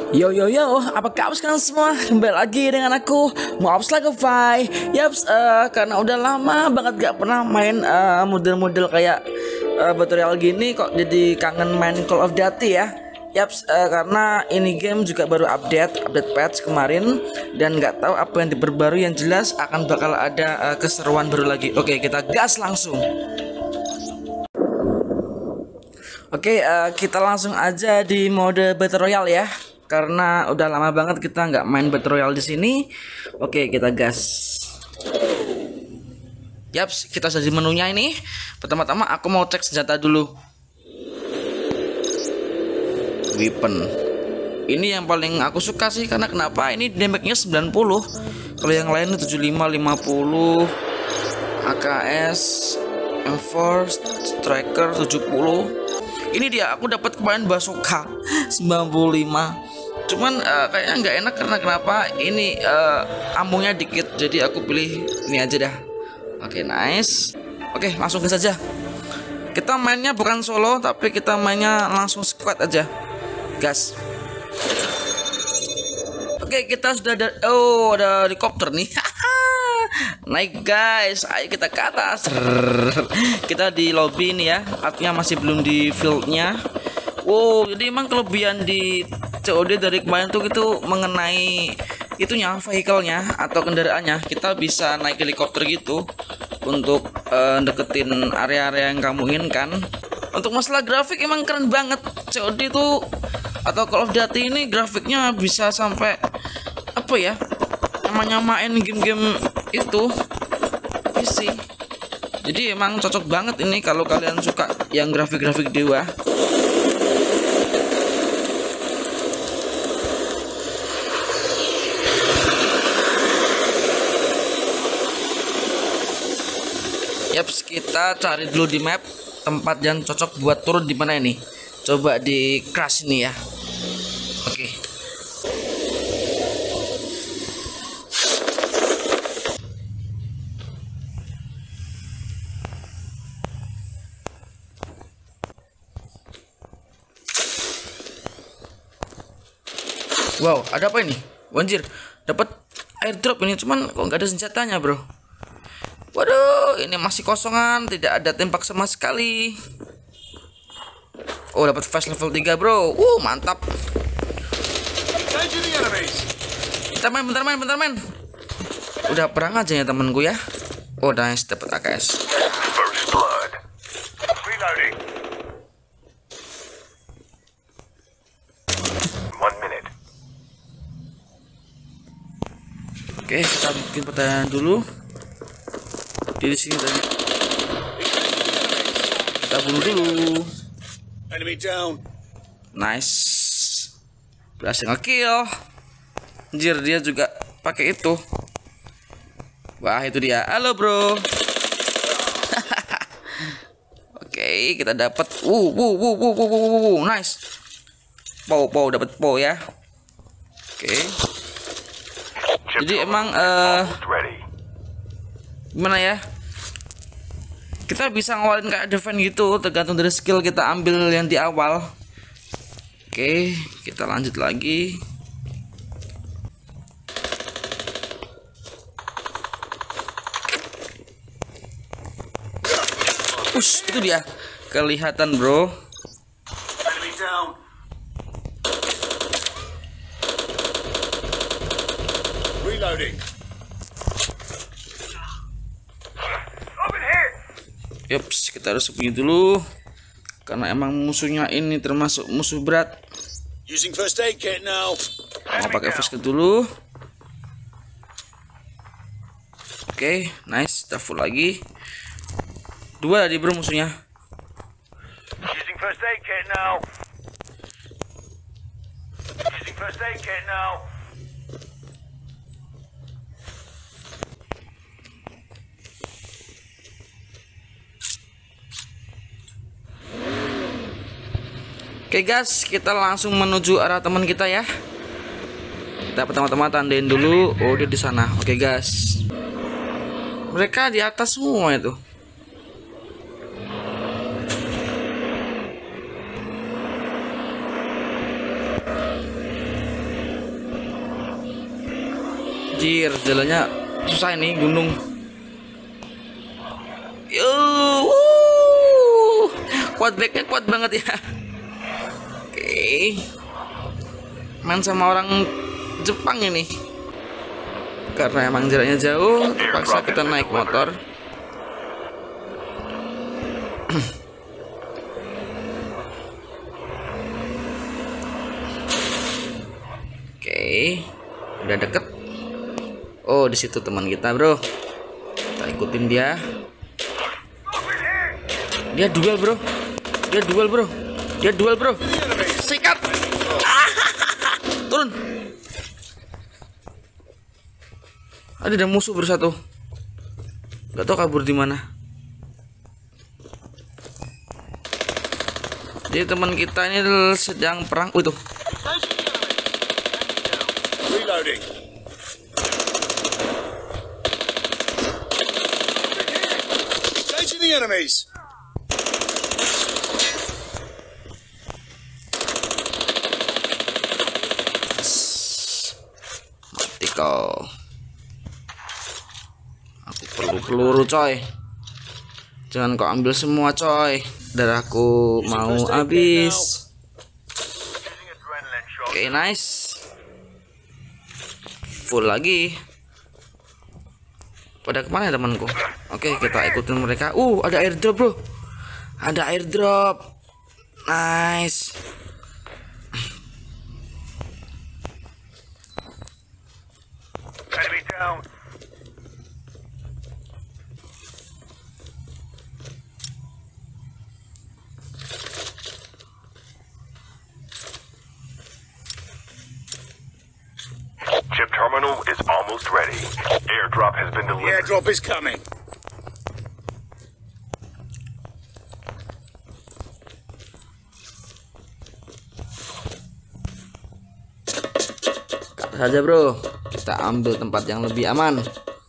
Yo yo yo, apa kabar sekarang semua? Kembali lagi dengan aku, Moabs Lagavai. Yaps, karena udah lama banget gak pernah main model-model kayak Battle Royale gini, kok jadi kangen main Call of Duty ya. Yaps, karena ini game juga baru update patch kemarin dan nggak tahu apa yang diperbarui, yang jelas akan bakal ada keseruan baru lagi. Oke, kita gas langsung. Oke, kita langsung aja di mode Battle Royale ya. Karena udah lama banget kita nggak main Battle Royale di sini. Oke, kita gas. Yaps, kita sudah di menunya ini. Pertama-tama aku mau cek senjata dulu. Weapon. Ini yang paling aku suka sih, karena kenapa? Ini damage-nya 90. Kalau yang lain 75, 50, AKS, M4, Striker 70. Ini dia, aku dapat kemarin bazooka 95. Cuman kayaknya nggak enak karena kenapa? Ini ammonya dikit, jadi aku pilih ini aja dah. Oke, nice. Oke, langsung ke saja. Kita mainnya bukan solo, tapi kita mainnya langsung squad aja. Gas. Oke, kita sudah ada. Oh, ada helikopter nih. Naik guys, ayo kita ke atas. Kita di lobby nih ya, artinya masih belum di fieldnya. Wow, jadi emang kelebihan di COD dari kemarin tuh itu mengenai itunya, vehicle-nya atau kendaraannya. Kita bisa naik helikopter gitu untuk deketin area-area yang kamu inginkan. Untuk masalah grafik emang keren banget. COD itu atau Call of Duty ini grafiknya bisa sampai apa ya, nyamain game-game itu PC. Jadi emang cocok banget ini kalau kalian suka yang grafik-grafik dewa. Yaps, kita cari dulu di map tempat yang cocok buat turun di mana ini. Coba di crash ini ya. Oke. Wow, ada apa ini? Wanjir, dapat airdrop ini, cuman kok nggak ada senjatanya, bro. Waduh, ini masih kosongan, tidak ada tembak sama sekali. Oh, dapat fast level 3, bro. Mantap. Bentar main. Udah perang aja ya temanku ya. Oh, nice, dapat AKS. Oke, kita bikin pertahanan dulu. Di sini tadi. Kita bunuh dulu. Nice. Berhasil nge-kill. Anjir, dia juga pakai itu. Wah, itu dia. Halo, bro. Oke, kita dapat. Nice. Pow, dapat pow ya. Oke. Jadi emang gimana ya, kita bisa ngeluarin kayak defense gitu, tergantung dari skill kita ambil yang di awal. Oke, kita lanjut lagi. Push, itu dia, kelihatan bro. Reloading. Yups, kita harus sembunyi dulu karena emang musuhnya ini termasuk musuh berat. Mau pakai first aid dulu. Oke, nice, kita full lagi. 2 tadi bro musuhnya. Oke guys, kita langsung menuju arah teman kita ya. Kita pertama-tama tandain dulu. Oh, dia di sana. Oke guys, mereka di atas semua itu. Anjir, jalannya susah ini gunung. Yo, quad backnya kuat banget ya. Oke, main sama orang Jepang ini. Karena emang jaraknya jauh, terpaksa kita naik motor. Oke, udah deket. Oh, di situ teman kita, bro. Kita ikutin dia. Dia duel, bro. Dia duel, bro. Dia duel, bro. Sikat. Turun. Ada musuh bersatu. Gak tau kabur di mana. Jadi teman kita ini sedang perang. Itu. Reloading. Engaging the enemies. Mati kau. Aku perlu peluru, coy. Jangan kau ambil semua, coy. Darahku mau habis. Oke, nice. Full lagi. Pada kemana ya temanku? Oke, kita ikutin mereka. Ada airdrop, bro. Ada airdrop. Nice. Enemy down. Chip terminal is almost ready. Airdrop has been The delivered. airdrop is coming. Kata saja, bro. Kita ambil tempat yang lebih aman.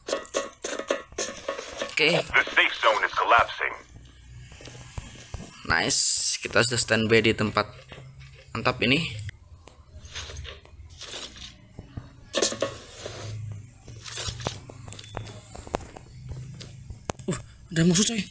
Oke, The safe zone is collapsing. nice. Kita sudah standby di tempat mantap ini. Ada musuh, coy.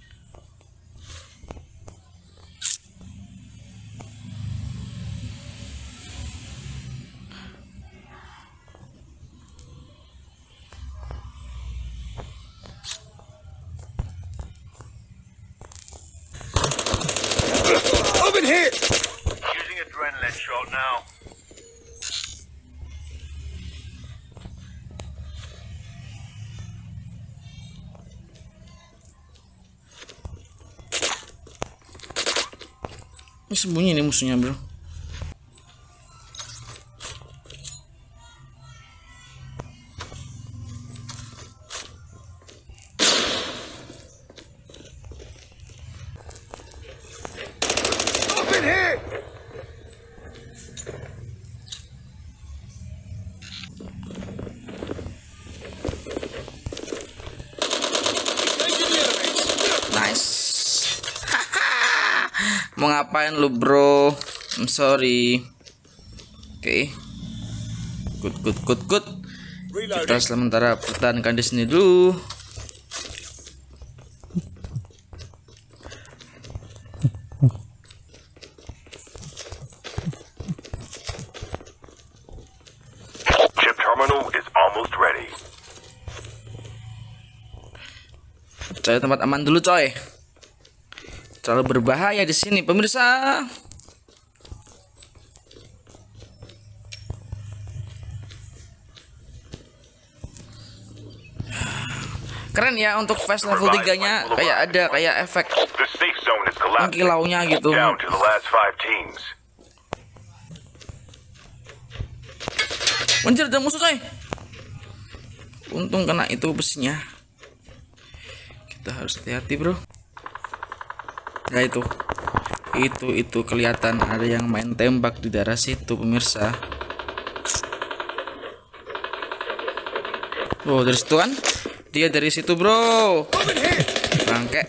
Open here. Using adrenaline shot now. Ini sembunyi nih musuhnya, bro. Open here. Engaging the enemies. Nice. Mau ngapain lu, bro? I'm sorry. Oke. Good. Kita Reloading. sementara pertahankan di sini dulu. Chip terminal is almost ready. Cari tempat aman dulu, coy. Terlalu berbahaya di sini, pemirsa. Keren ya untuk fast level 3-nya, kayak efek The safe zone is collapsing. kilaunya gitu. Down to the last 5 teams. Anjir, ada musuh, coy. Untung kena itu besinya. Kita harus hati-hati, bro. Nah, itu kelihatan ada yang main tembak di daerah situ, pemirsa. Oh, dari situ kan? Dia dari situ, bro. Bangke.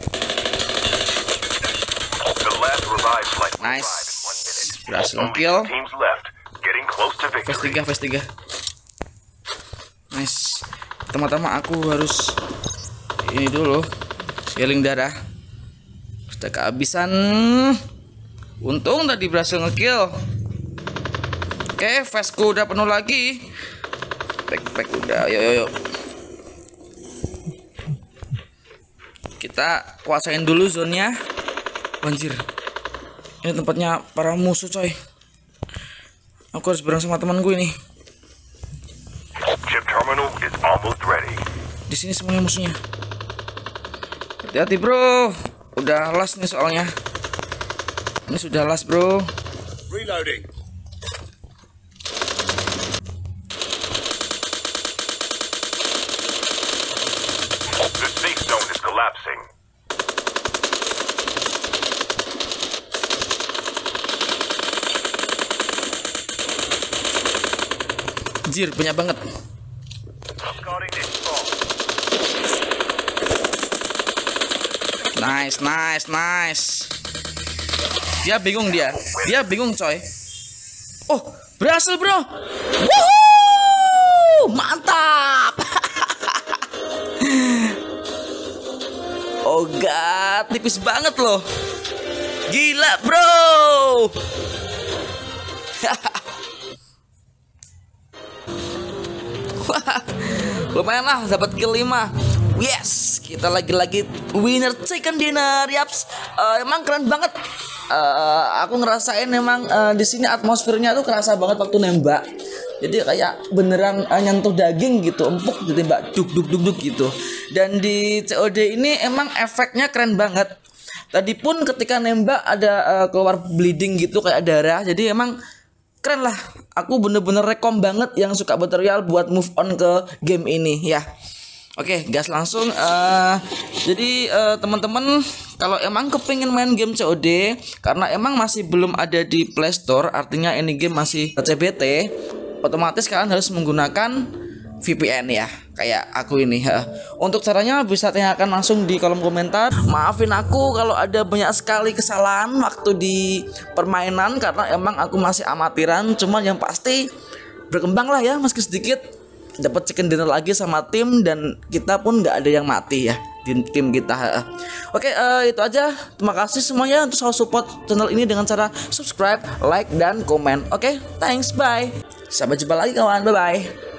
The last revive flight will Nice. arrive in 1 minute. Berhasil Only kill. 2 teams left. Getting close to Phase victory. 3. Nice. Pertama-tama aku harus ini dulu, healing darah. Sudah kehabisan. Untung tadi berhasil ngekill. Oke, vestku udah penuh lagi. Backpack udah. Yuk. Kita kuasain dulu zonnya. Banjir. Ini tempatnya para musuh, coy. Aku harus bareng sama temanku ini. Chip terminal is almost ready. Di sini semuanya musuhnya. Hati-hati, bro. Udah last nih soalnya. Ini sudah last, bro. Reloading. The safe zone is collapsing. Anjir, banyak banget. Guarding this spot. Nice. Dia bingung coy. Oh, berhasil, bro. Woohoo! Mantap. Oh god, tipis banget loh. Gila, bro. Lumayan lah, dapat kill 5. Yes, kita lagi-lagi winner chicken dinner, yaps. Emang keren banget. Aku ngerasain emang di sini atmosfernya tuh kerasa banget waktu nembak. Jadi kayak beneran nyentuh daging gitu, empuk ditembak duk gitu. Dan di COD ini emang efeknya keren banget. Tadi pun ketika nembak ada keluar bleeding gitu kayak darah. Jadi emang keren lah. Aku bener-bener rekom banget yang suka Battle Royale buat move on ke game ini ya. Oke, gas langsung. Jadi teman-teman kalau emang kepingin main game COD karena emang masih belum ada di Play Store, artinya ini game masih CBT, otomatis kalian harus menggunakan VPN ya, kayak aku ini. Untuk caranya bisa tanyakan langsung di kolom komentar. Maafin aku kalau ada banyak sekali kesalahan waktu di permainan karena emang aku masih amatiran. Cuman yang pasti berkembang lah ya, meski sedikit. Dapat chicken dinner lagi sama tim dan kita pun nggak ada yang mati ya di tim kita. Oke, itu aja. Terima kasih semuanya untuk selalu support channel ini dengan cara subscribe, like dan komen. Oke, thanks, bye. Sampai jumpa lagi kawan, bye bye.